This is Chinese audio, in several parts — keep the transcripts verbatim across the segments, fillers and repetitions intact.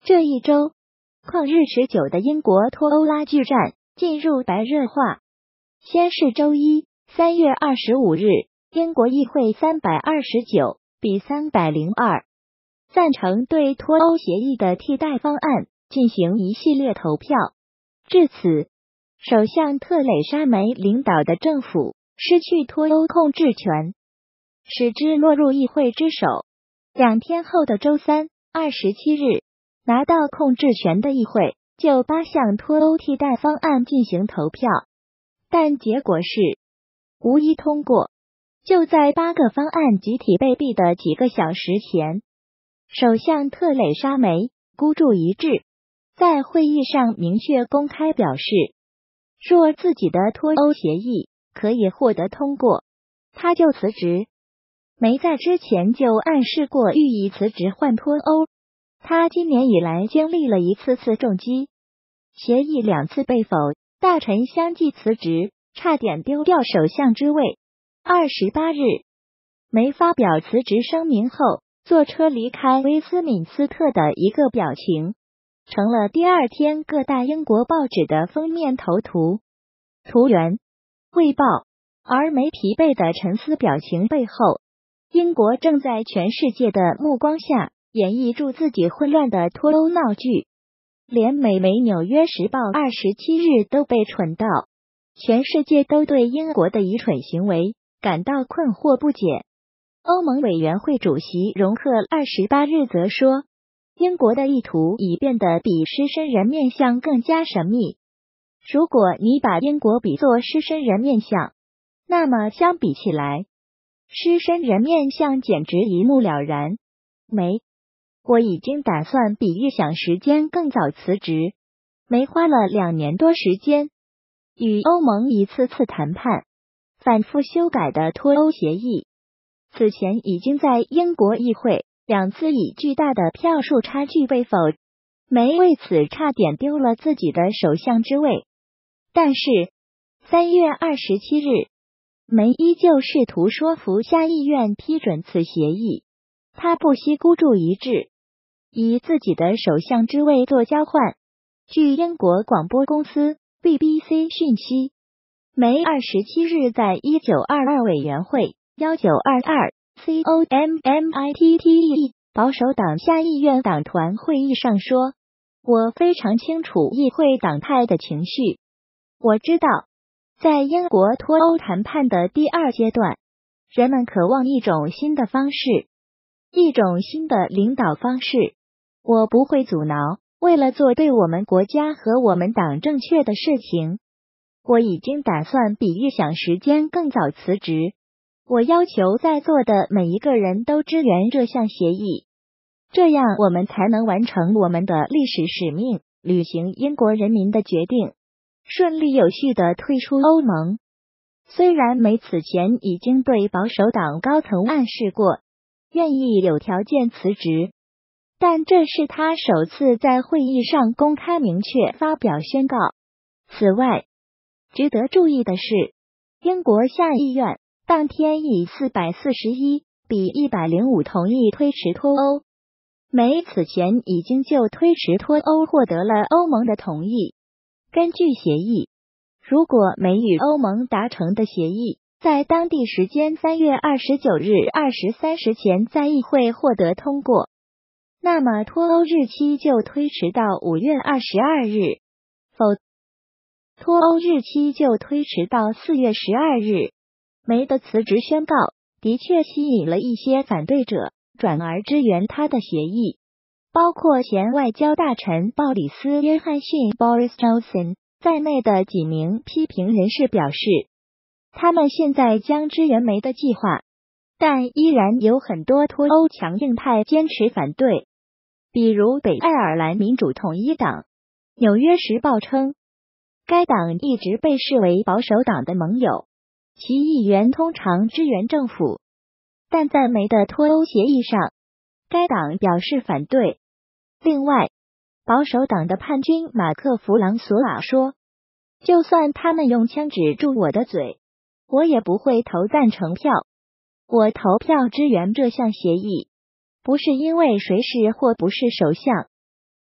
这一周，旷日持久的英国脱欧拉锯战进入白热化。先是周一，三月二十五日，英国议会三百二十九比三百零二赞成对脱欧协议的替代方案进行一系列投票。至此，首相特蕾莎梅领导的政府失去脱欧控制权，使之落入议会之手。两天后的周三，二十七日，拿到控制权的议会就八项脱欧替代方案进行投票，但结果是无一通过。就在八个方案集体被毙的几个小时前，首相特蕾莎梅孤注一掷，在会议上明确公开表示，若自己的脱欧协议可以获得通过，他就辞职。梅在之前就暗示过欲意辞职换脱欧，他今年以来经历了一次次重击，协议两次被否，大臣相继辞职，差点丢掉首相之位。二十八日，梅发表辞职声明后，坐车离开威斯敏斯特的一个表情，成了第二天各大英国报纸的封面头图。图源：卫报。而梅疲惫的沉思表情背后，英国正在全世界的目光下演绎出自己混乱的脱欧闹剧。连美媒《纽约时报》二十七日都被蠢到，全世界都对英国的愚蠢行为感到困惑不解。欧盟委员会主席容克二十八日则说，英国的意图已变得比狮身人面像更加神秘。如果你把英国比作狮身人面像，那么相比起来，狮身人面像简直一目了然。梅，我已经打算比预想时间更早辞职。梅花了两年多时间，与欧盟一次次谈判，反复修改的脱欧协议，此前已经在英国议会两次以巨大的票数差距被否。梅为此差点丢了自己的首相之位。但是三月二十七日，梅依旧试图说服下议院批准此协议，他不惜孤注一掷，以自己的首相之位做交换。据英国广播公司 B B C 讯息，梅二十七日在一九二二委员会一九二二 C O M M I T T E 保守党下议院党团会议上说，我非常清楚议会党派的情绪。我知道，在英国脱欧谈判的第二阶段，人们渴望一种新的方式，一种新的领导方式。我不会阻挠，为了做对我们国家和我们党正确的事情。我已经打算比预想时间更早辞职。我要求在座的每一个人都支援这项协议，这样我们才能完成我们的历史使命，履行英国人民的决定，顺利有序地退出欧盟。虽然梅此前已经对保守党高层暗示过愿意有条件辞职，但这是他首次在会议上公开明确发表宣告。此外，值得注意的是，英国下议院当天以四百四十一比一百零五同意推迟脱欧。梅此前已经就推迟脱欧获得了欧盟的同意。根据协议，如果梅与欧盟达成的协议在当地时间三月二十九日二十三时前在议会获得通过，那么脱欧日期就推迟到五月二十二日，否脱欧日期就推迟到四月十二日。梅的辞职宣告的确吸引了一些反对者，转而支援他的协议。包括前外交大臣鲍里斯·约翰逊 （Boris Johnson） 在内的几名批评人士表示，他们现在将支援梅的计划，但依然有很多脱欧强硬派坚持反对，比如北爱尔兰民主统一党。《纽约时报》称，该党一直被视为保守党的盟友，其议员通常支援政府，但在梅的脱欧协议上，该党表示反对。另外，保守党的叛军马克·弗朗索瓦说，就算他们用枪指住我的嘴，我也不会投赞成票。我投票支援这项协议，不是因为谁是或不是首相，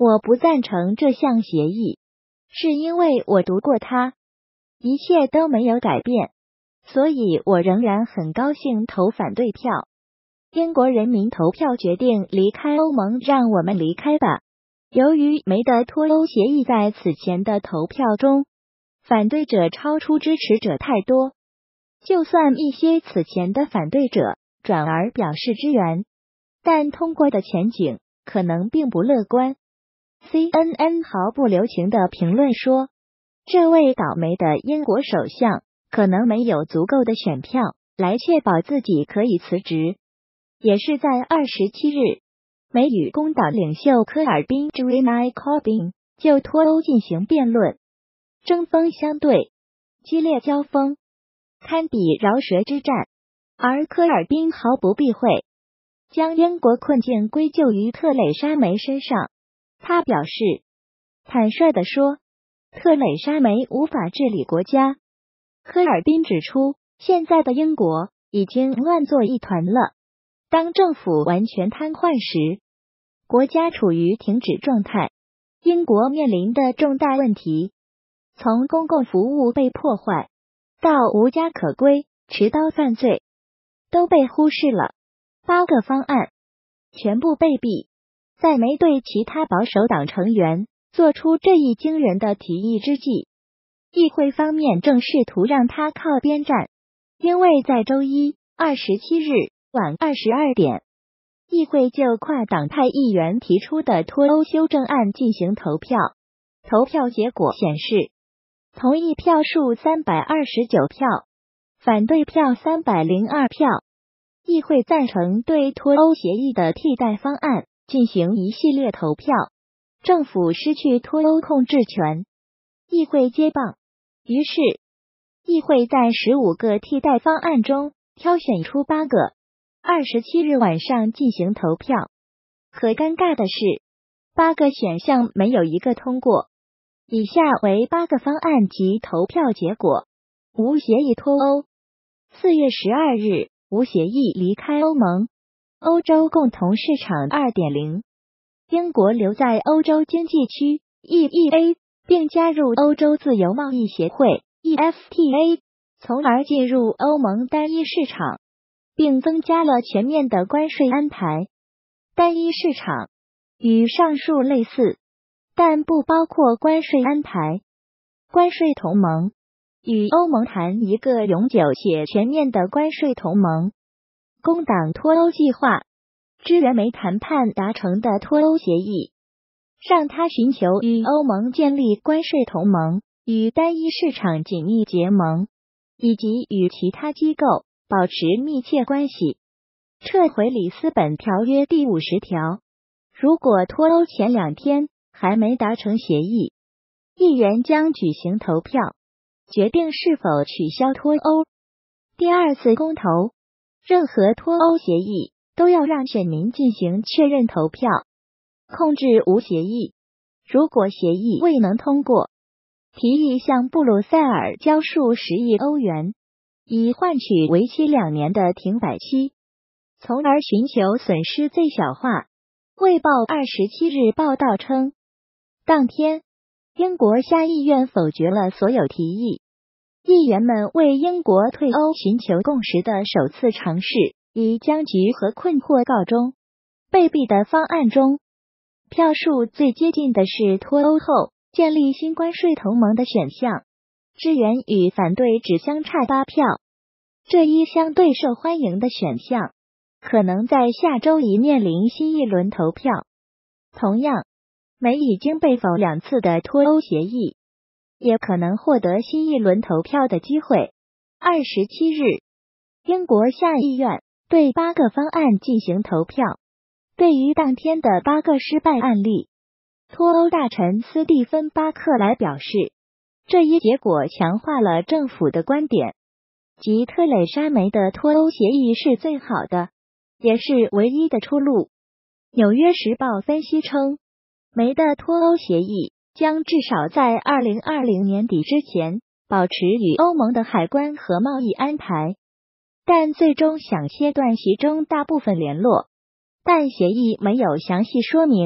我不赞成这项协议，是因为我读过它，一切都没有改变，所以我仍然很高兴投反对票。英国人民投票决定离开欧盟，让我们离开吧。由于梅的脱欧协议在此前的投票中，反对者超出支持者太多，就算一些此前的反对者转而表示支援，但通过的前景可能并不乐观。C N N 毫不留情地评论说，这位倒霉的英国首相可能没有足够的选票来确保自己可以辞职。也是在二十七日，梅与工党领袖科尔宾 Jeremy Corbyn 就脱欧进行辩论，针锋相对，激烈交锋，堪比饶舌之战。而科尔宾毫不避讳，将英国困境归咎于特蕾莎梅身上。他表示，坦率地说，特蕾莎梅无法治理国家。科尔宾指出，现在的英国已经乱作一团了。当政府完全瘫痪时，国家处于停止状态。英国面临的重大问题，从公共服务被破坏到无家可归、持刀犯罪，都被忽视了。八个方案全部被毙。在没对其他保守党成员做出这一惊人的提议之际，议会方面正试图让他靠边站，因为在周一二十七日晚二十二点，议会就跨党派议员提出的脱欧修正案进行投票。投票结果显示，同意票数三百二十九票，反对票三百零二票。议会赞成对脱欧协议的替代方案进行一系列投票，政府失去脱欧控制权，议会接棒。于是，议会在十五个替代方案中挑选出八个。二十七日晚上进行投票，可尴尬的是，八个选项没有一个通过。以下为八个方案及投票结果：无协议脱欧，四月十二日，无协议离开欧盟，欧洲共同市场 二点零， 英国留在欧洲经济区 E E A， 并加入欧洲自由贸易协会 E F T A， 从而进入欧盟单一市场，并增加了全面的关税安排。单一市场与上述类似，但不包括关税安排。关税同盟与欧盟谈一个永久且全面的关税同盟。工党脱欧计划支援没谈判达成的脱欧协议，让他寻求与欧盟建立关税同盟，与单一市场紧密结盟，以及与其他机构保持密切关系。撤回里斯本条约第五十条，如果脱欧前两天还没达成协议，议员将举行投票，决定是否取消脱欧。第二次公投，任何脱欧协议都要让选民进行确认投票。控制无协议，如果协议未能通过，提议向布鲁塞尔交数十亿欧元，以换取为期两年的停摆期，从而寻求损失最小化。卫报二十七日报道称，当天，英国下议院否决了所有提议。议员们为英国退欧寻求共识的首次尝试，以僵局和困惑告终。被毙的方案中，票数最接近的是脱欧后建立新关税同盟的选项，支援与反对只相差八票。这一相对受欢迎的选项，可能在下周一面临新一轮投票。同样，梅已经被否两次的脱欧协议，也可能获得新一轮投票的机会。二十七日，英国下议院对八个方案进行投票。对于当天的八个失败案例，脱欧大臣斯蒂芬·巴克莱表示，这一结果强化了政府的观点，即特蕾莎梅的脱欧协议是最好的，也是唯一的出路。纽约时报分析称，梅的脱欧协议将至少在二零二零年底之前保持与欧盟的海关和贸易安排，但最终想切断其中大部分联络。但协议没有详细说明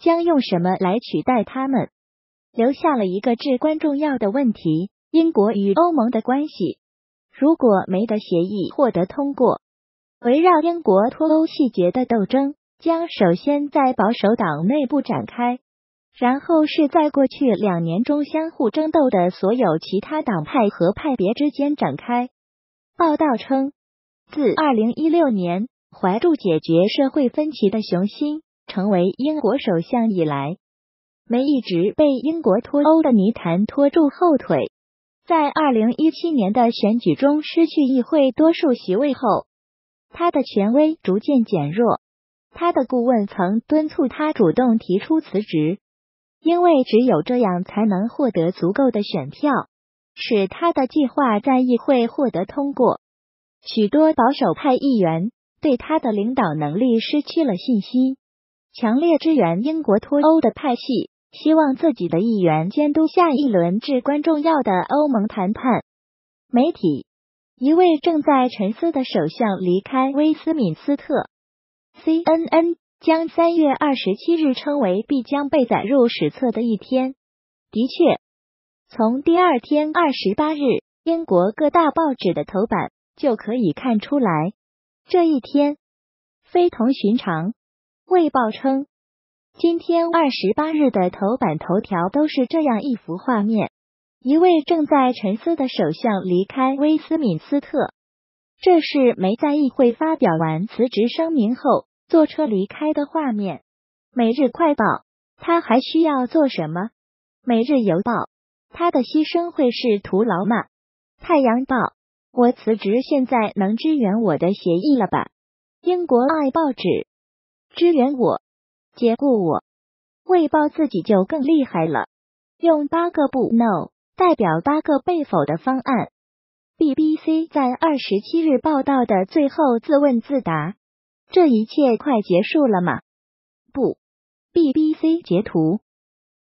将用什么来取代他们？留下了一个至关重要的问题：英国与欧盟的关系。如果梅的协议获得通过，围绕英国脱欧细节的斗争将首先在保守党内部展开，然后是在过去两年中相互争斗的所有其他党派和派别之间展开。报道称，自二零一六年怀住解决社会分歧的雄心成为英国首相以来，梅一直被英国脱欧的泥潭拖住后腿。在二零一七年的选举中失去议会多数席位后，他的权威逐渐减弱。他的顾问曾敦促他主动提出辞职，因为只有这样才能获得足够的选票，使他的计划在议会获得通过。许多保守派议员对他的领导能力失去了信心，强烈支援英国脱欧的派系希望自己的议员监督下一轮至关重要的欧盟谈判。媒体，一位正在沉思的首相离开威斯敏斯特。C N N 将三月二十七日称为必将被载入史册的一天。的确，从第二天二十八日英国各大报纸的头版就可以看出来，这一天非同寻常。卫报称，今天二十八日的头版头条都是这样一幅画面：一位正在沉思的首相离开威斯敏斯特。这是梅在议会发表完辞职声明后坐车离开的画面。每日快报，他还需要做什么？每日邮报，他的牺牲会是徒劳吗？太阳报，我辞职现在能支援我的协议了吧？英国爱报纸，支援我，解雇我。卫报自己就更厉害了，用八个不 no 代表八个被否的方案。B B C 在二十七日报道的最后自问自答：这一切快结束了吗？不。B B C 截图。